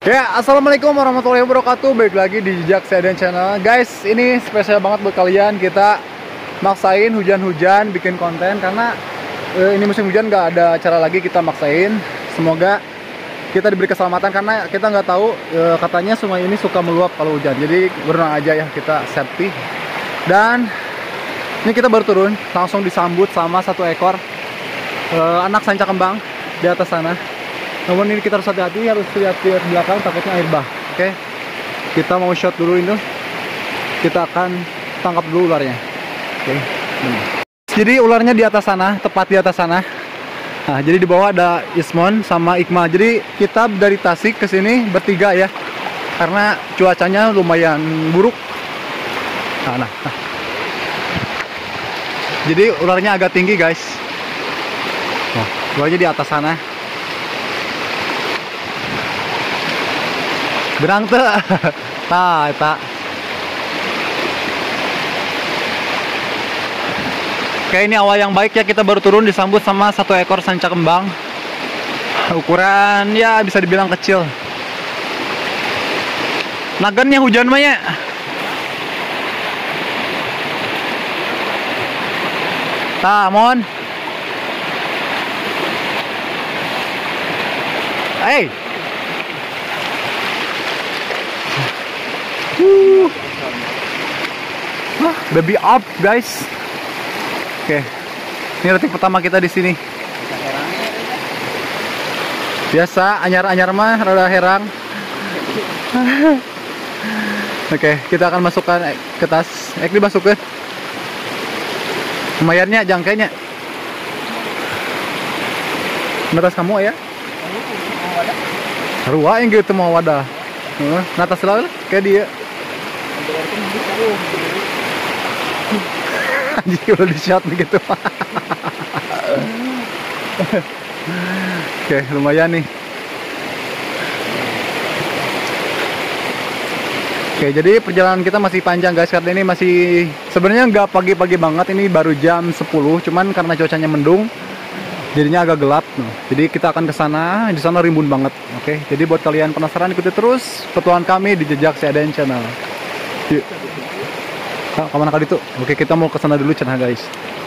Ya, assalamualaikum warahmatullahi wabarakatuh. Balik lagi di Jejak Sedan Channel. Guys, ini spesial banget buat kalian. Kita maksain hujan-hujan bikin konten karena ini musim hujan, nggak ada cara lagi, kita maksain. Semoga kita diberi keselamatan karena kita nggak tahu, katanya sungai ini suka meluap kalau hujan. Jadi berenang aja ya, kita safety. Dan ini kita baru turun, langsung disambut sama satu ekor anak sanca kembang di atas sana. Namun ini kita harus hati-hati, harus lihat ke belakang, takutnya air bah. Oke, kita mau shot dulu ini. Kita akan tangkap dulu ularnya. Oke. Jadi ularnya di atas sana, tepat di atas sana. Nah, jadi di bawah ada Ismon sama Iqmal. Jadi kita dari Tasik ke sini bertiga ya, karena cuacanya lumayan buruk. Nah. Jadi ularnya agak tinggi guys. Nah, ularnya di atas sana. Berang tuh. Tah, eta. Oke, ini awal yang baik ya, kita baru turun disambut sama satu ekor sanca kembang. Ukuran ya bisa dibilang kecil. Nagannya hujan mah ya. Tah, mon. Hey. Baby up guys. Oke. Ini detik pertama kita di sini. Biasa anyar-anyar mah rada herang. Oke, kita akan masukkan ke tas. Dimasukin. Lumayannya jangkainya. Natas kamu ya? Ruah yang gitu mau wadah. Natas selalu kayak dia. Anjir udah di shot begitu. Oke, lumayan nih. Oke, jadi perjalanan kita masih panjang guys, karena ini masih sebenarnya nggak pagi-pagi banget, ini baru jam 10, cuman karena cuacanya mendung jadinya agak gelap. Jadi kita akan ke sana, di sana rimbun banget. Oke, jadi buat kalian penasaran, ikuti terus petualangan kami di Jejak Sedan Channel. Yuk. Kemana kali itu? Oke, kita mau ke sana dulu cenah guys.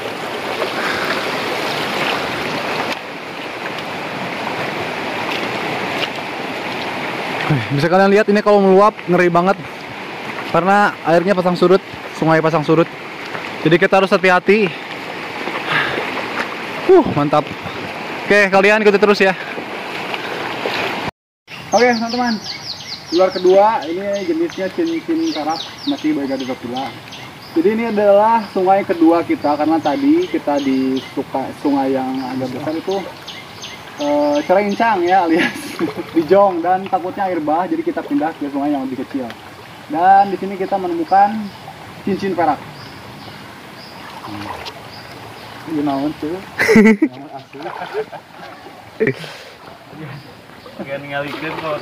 Bisa kalian lihat ini kalau meluap ngeri banget karena airnya pasang surut, sungai pasang surut. Jadi kita harus hati-hati. Mantap. Oke, kalian ikuti terus ya. Oke, teman-teman. Ular kedua ini jenisnya cincin perak, masih Baigadodophylla. Jadi ini adalah sungai kedua kita, karena tadi kita di sungai yang agak besar itu Cerencang ya, alias Dijong, dan takutnya air bah, jadi kita pindah ke sungai yang lebih kecil. Dan di sini kita menemukan cincin perak. You know tuh. Gak ngalikeun kok.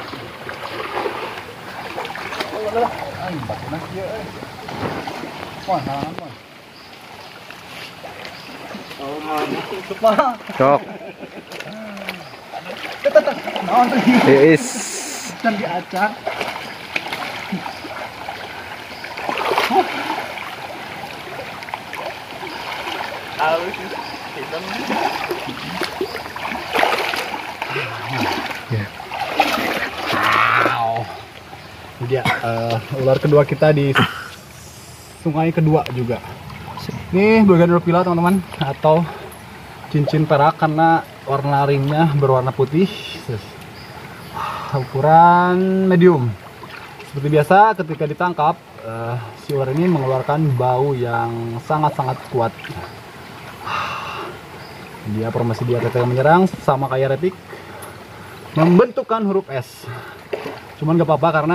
Cok. Is. Dan diacak. Dia ular kedua kita di sungai kedua juga. Ini Baigadodophylla teman-teman, atau cincin perak karena warna ringnya berwarna putih. Ukuran medium. Seperti biasa ketika ditangkap, si ular ini mengeluarkan bau yang sangat-sangat kuat. Dia formasi dia ketika menyerang sama kayak repik, membentukkan huruf S. Cuman gak apa-apa karena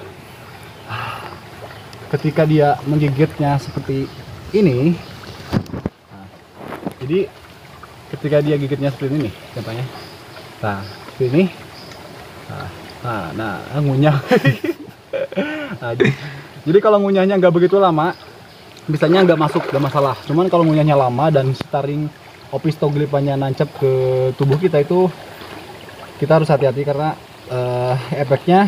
ketika dia menggigitnya seperti ini, jadi ketika dia gigitnya seperti ini contohnya, seperti ini, ngunyah. Jadi kalau ngunyahnya nggak begitu lama, bisanya nggak masuk, nggak masalah. Cuman kalau ngunyahnya lama dan staring opisthoglyphanya nancep ke tubuh kita, itu kita harus hati-hati karena efeknya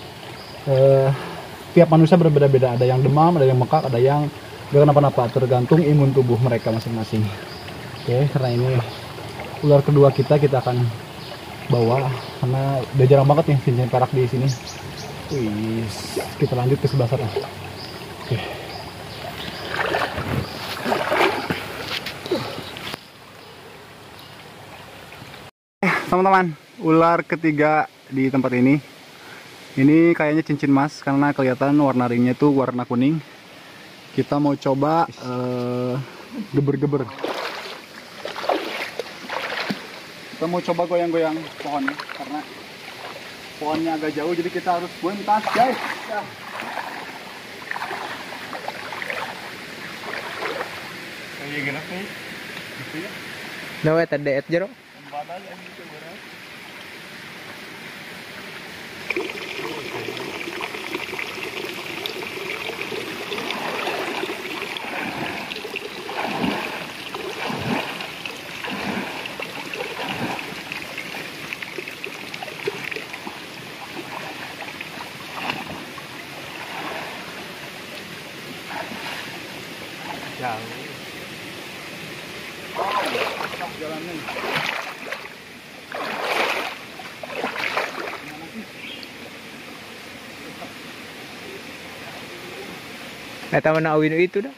tiap manusia berbeda-beda. Ada yang demam, ada yang mekak, ada yang gak kenapa-napa, tergantung imun tubuh mereka masing-masing. Oke, karena ini ular kedua kita akan bawa karena udah jarang banget nih cincin perak di sini. Wih, kita lanjut ke sebelah sana. Oke. Teman-teman, ular ketiga di tempat ini. Ini kayaknya cincin emas karena kelihatan warna ringnya tuh warna kuning. Kita mau coba geber-geber. Kita mau coba goyang-goyang pohonnya karena pohonnya agak jauh, jadi kita harus bentas, guys. Ya. Kayak gini nih. Gitu ya. Dawe tadi et jero. Badan yang itu berat. Jauh. Jalan nih. Eta mana awin itu dah.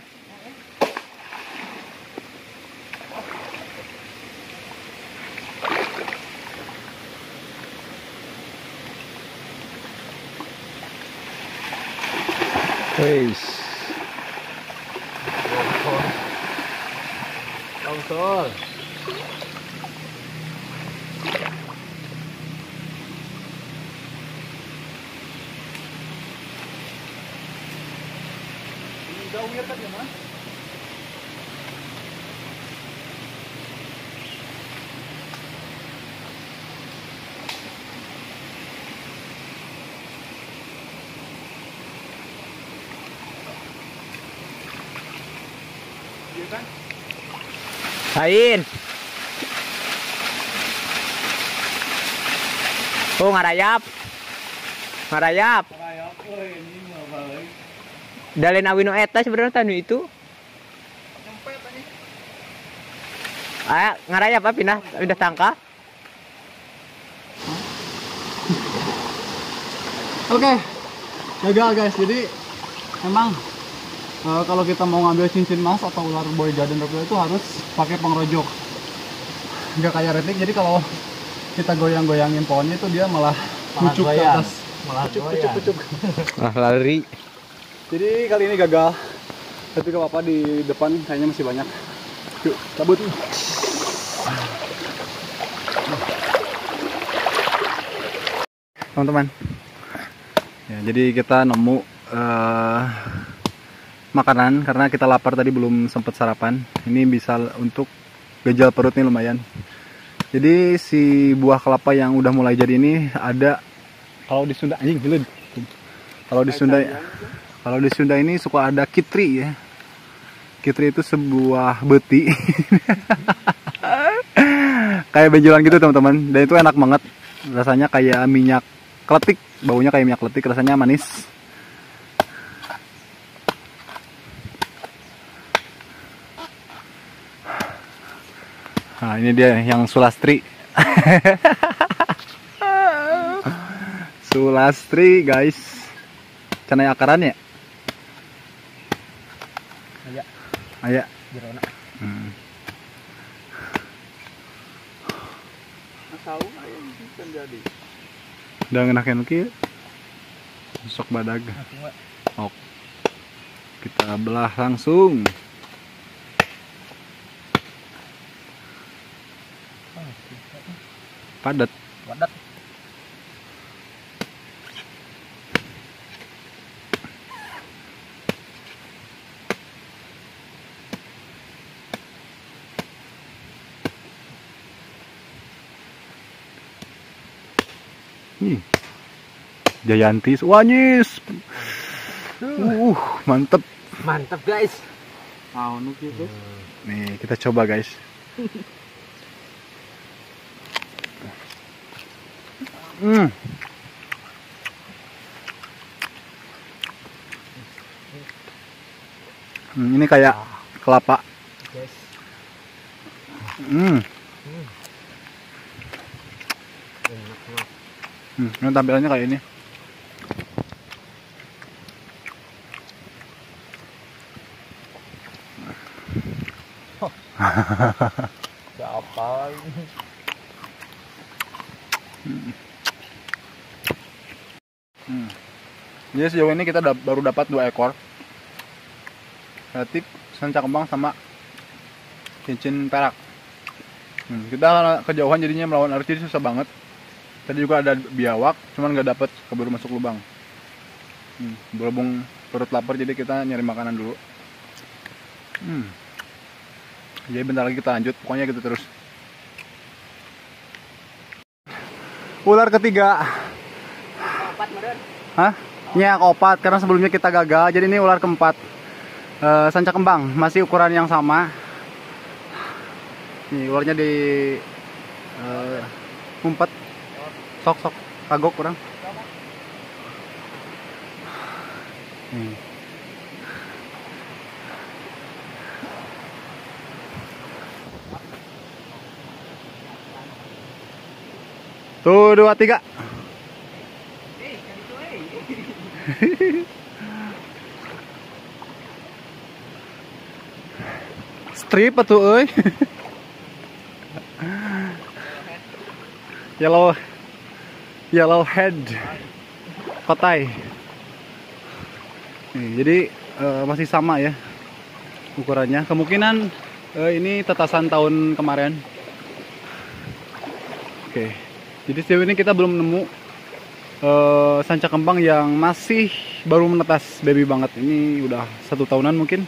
Wis. Longsor. Udah weird kan ya, Mas? Iya kan? Lain. Oh ngarayap. Ngarayap. Rayap, ini mah balik. Dalin awin eta sebenarnya tanu itu. Nyempet tadi. Ah, ngarayap apa pindah tangka. Oke, gagal guys. Jadi emang kalau kita mau ngambil cincin emas atau ular boy garden itu harus pakai pengrojok. Nggak kayak retik. Jadi kalau kita goyang-goyangin pohonnya itu dia malah pucuk ke goyang. atas. Malah Pucuk. Ah, lari. Jadi kali ini gagal. Tapi gak apa-apa, di depan kayaknya masih banyak. Yuk, cabut. Teman-teman. Ya, jadi kita nemu makanan karena kita lapar tadi belum sempat sarapan. Ini bisa untuk gejal perut nih lumayan. Jadi si buah kelapa yang udah mulai jadi ini ada, kalau di Sunda anjing jelid. Kalau di Sunda ini suka ada kitri ya. Kitri itu sebuah beti. Kayak benjolan gitu teman-teman. Dan itu enak banget. Rasanya kayak minyak kletik, baunya kayak minyak kletik, rasanya manis. Nah, ini dia yang sulastri. Sulastri, guys. Canai akaran ya? Aya. Jerona. Tahu aya bisa jadi. Udah ngenakin kieu. Sok badag. Ok. Kita belah langsung. Padat. Wadat. Nih. Jayanti wanyis. Mantep. Mantap guys. Anu gitu. Nih, kita coba guys. Hmm. Ini kayak kelapa. Guys. Hmm. Enak banget. Ini tampilannya kayak ini. Siapa? Jadi sejauh ini kita baru dapat 2 ekor batik, sanca kembang sama cincin perak. Kita kejauhan jadinya melawan arus jadi susah banget. Tadi juga ada biawak, cuman nggak dapet, keburu masuk lubang. Berhubung perut lapar jadi kita nyari makanan dulu. Jadi bentar lagi kita lanjut, pokoknya gitu terus. Ular ketiga. Opat meren. Hah? Iya, keempat, karena sebelumnya kita gagal, jadi ini ular keempat. Sanca kembang, masih ukuran yang sama. Nih, ularnya di umpet. Sok, kagok kurang. Tuh, 2, 3. Strip atuh euy. Yellow head. Kotai. Nih, jadi masih sama ya ukurannya. Kemungkinan ini tetasan tahun kemarin. Oke. Jadi sejauh ini kita belum nemu sanca kembang yang masih baru menetas baby banget. Ini udah 1 tahunan mungkin.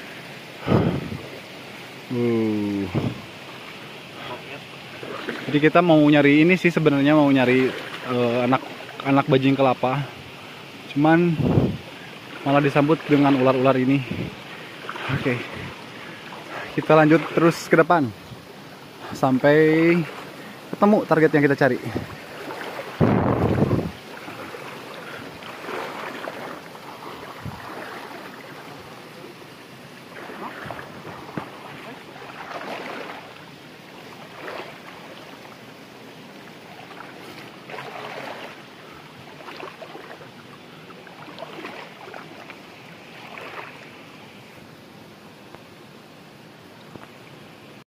Jadi kita mau nyari ini sih, sebenarnya mau nyari anak bajing kelapa. Cuman malah disambut dengan ular-ular ini. Oke. Kita lanjut terus ke depan sampai ketemu target yang kita cari.